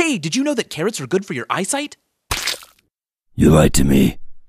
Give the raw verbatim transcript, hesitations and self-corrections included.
Hey, did you know that carrots are good for your eyesight? You lied to me.